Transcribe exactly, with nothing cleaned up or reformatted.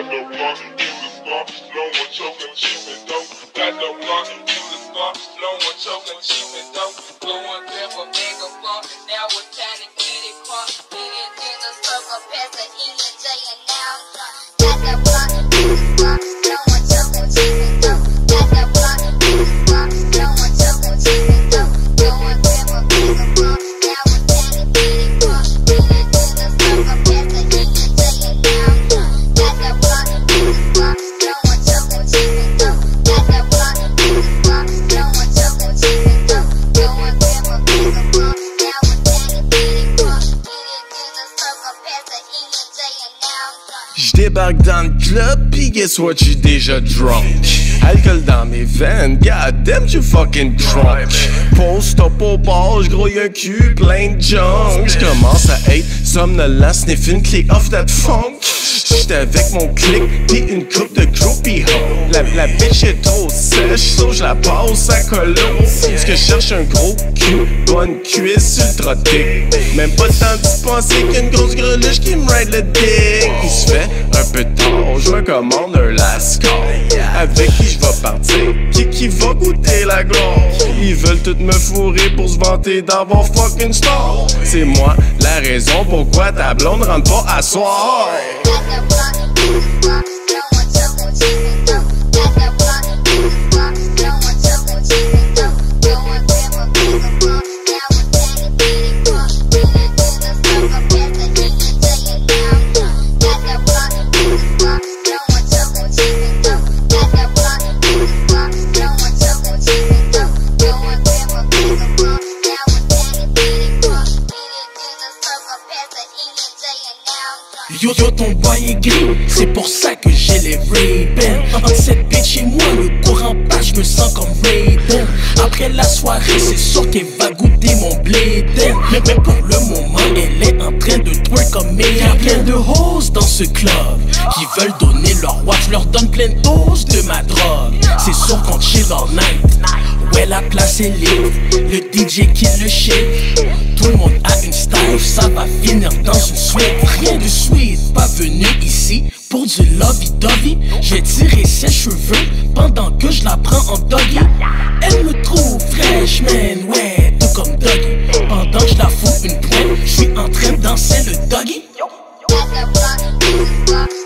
Got no block, you the scar, no one choking, cheaping dope. Got no block, you the scar, no one choking, cheaping dope. Going grab a bag of fun, now it's time to get it crunk. Get it in the circle, past the E and J and now I'm drunk. Got the block, you the scar, no one choking, cheaping dope. Got the block, you the scar, no one choking, cheaping dope. Going grab a bag of fun, now it's time to get it crunk. Get it in the circle, past the E and J and now I'm drunk. Got the block, you the scar, no one choking, cheaping dope. Got the block, you the scar, no one choking, cheaping dope. Going grab a bag of fun, now it's time to get it crunk. Get it in the circle, past the E and J and now I'm drunk. J'débarque dans le club, pis guess what, j'suis déjà drunk. Alcool dans mes veines, god damn you fucking drunk. Post-up au bar, j'grouille un cul plein de junk. J'commence à être somnolent, sniff une clé off that funk. J'étais avec mon clic, pis une coupe de groupie ho. La, la bitch est trop sèche, so j'la passe à colo. Parce que j'cherche un gros cul, bonne cuisse ultra thick. Même pas le temps de penser qu'une grosse greluche qui me ride le dick. Il se fait un peu tard, je me commande un lascar. Avec qui je vais partir, qui qui va goûter la gloire. Ils veulent toutes me fourrer pour se vanter d'avoir fucking star. C'est moi la raison pourquoi ta blonde rentre pas à soir. Got the block, you the scar, no one choking, cheaping dope. Got the block, you the scar, no one choking, cheaping dope. Going grab a bag of fun, now it's time to get it crunk. Get it in the circle, past the E and J and now I'm drunk. Got the block, you the scar, no one choking, cheaping dope. Got the block, you the scar, no one choking, cheaping dope. Going grab a bag of fun, now it's time to get it crunk. Get it in the circle, past the E and J and now I'm drunk. Yo yo ton boy est gris, c'est pour ça que j'ai les Ray-Ban. Entre cette bitch et moi, le courant passe, je me sens comme Raiden. Après la soirée, c'est sûr qu'elle va goûter mon bléden. Mais, mais pour le moment, elle est en train de twerk comme elle. Y'a plein de hoes dans ce club qui veulent donner leur watch, je leur donne plein de doses de ma drogue. C'est sûr qu'on chill all night. Ouais, la place est libre, le D J qui le shake. Tout le monde a une style, ça va finir dans une suite. Rien de sweet, pas venu ici pour du lovey-dovey. Je vais tirer ses cheveux pendant que je la prends en doggy. Elle me trouve fraîche, man, ouais, tout comme Doggy. Pendant que je la fous une pointe, je suis en train de danser le doggy. Got the block, you the scar,